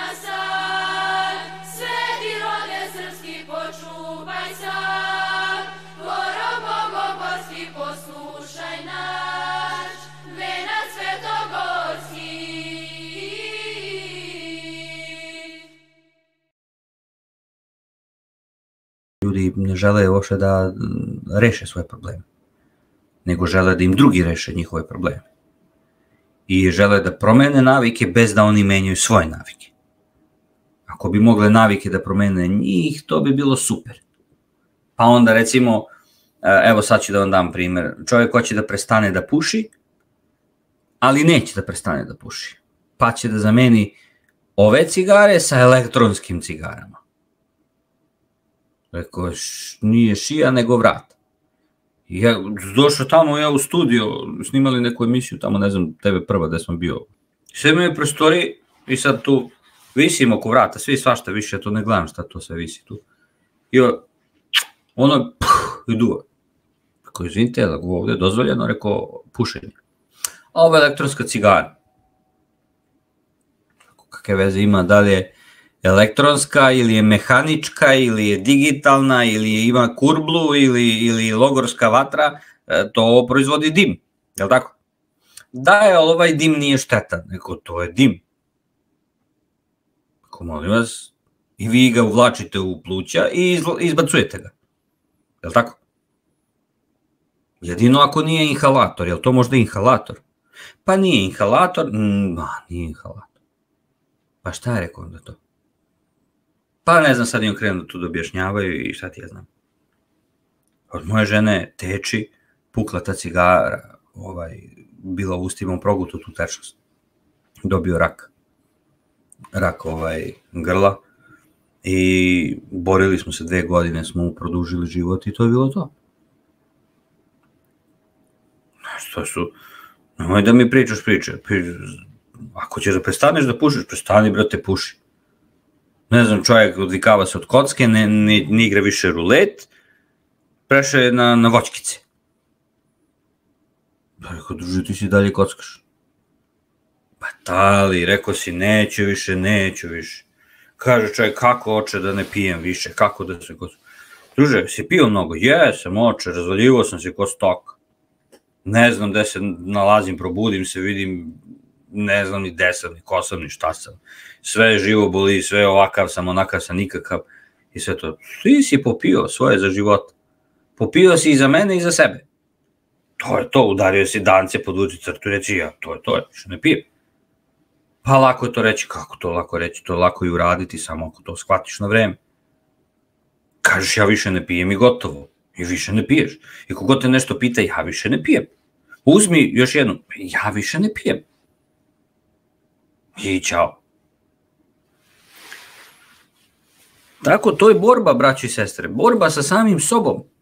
sad, sveti rode srpski počuvaj sad, Goro Bogogorski poslušaj naš, venac svetogorski. Ljudi ne žele uopšte da reše svoje probleme, nego žele da im drugi reše njihove probleme. I žele da promene navike bez da oni menjaju svoje navike. Ako bi mogle navike da promene njih, to bi bilo super. Pa onda recimo, evo sad ću da vam dam primer, čovjek hoće da prestane da puši, ali neće da prestane da puši. Pa će da zameni ove cigare sa elektronskim cigarama. Rekao, nije šija nego vrat. Ja došao tamo, ja u studio, snimali neku emisiju tamo, ne znam, TV Prva gde sam bio. Sve me je prostori i sad tu visim oko vrata, svi svašta više, ja to ne gledam šta to sve visi tu. I ono, i duva. Rekao, izvinite, ovdje je dozvoljeno, rekao, pušenje. A ovo je elektronska cigara. Kakve veze ima, da li je elektronska ili je mehanička ili je digitalna ili ima kurblu ili logorska vatra, to proizvodi dim, je li tako? Da je ovaj dim nije štetan, nego to je dim. Ako molim vas, i vi ga uvlačite u pluća i izbacujete ga, je li tako? Jedino ako nije inhalator, je li to možda inhalator? Pa nije inhalator, nije inhalator. Pa šta je rekao onda to? Pa ne znam, sad im krenu tu da objašnjavaju i šta ti ja znam. Od moje žene teči, pukla ta cigara, bila u ustima progutu tu tečnost. Dobio rak. Rak grla. I borili smo se 2 godine, smo mu produžili život i to je bilo to. Što su, nemoj da mi pričaš priče. Ako ćeš da prestaneš da pušiš, prestani, brate, puši. Ne znam, čovjek odvikava se od kocke, ne igra više rulet, prešao je na voćkice. Rekao, druže, ti si dalje kockaš. Pa tali, rekao si, neću više. Kaže čovjek, kako oče da ne pijem više, kako da se kockam. Druže, si pio mnogo? Jesam, oče, razvaljivo sam se ko stok. Ne znam gde se nalazim, probudim se, vidim, ne znam ni gde sam, ni ko sam, ni šta sam. Sve živo boli, sve ovakav sam, onakav sam, nikakav. I sve to. Ti si popio svoje za život. Popio si i za mene i za sebe. To je to, udario si dance, podvuci crtu i reći, ja, to je to, više ne pijem. Pa lako je to reći, kako to lako reći, to je lako i uraditi, samo ako to shvatiš na vreme. Kažeš, ja više ne pijem i gotovo. I više ne piješ. I kogod te nešto pita, ja više ne pijem. Uzmi još jednu, ja više ne pijem. I ćao. Tako, to je borba, braći i sestre, borba sa samim sobom.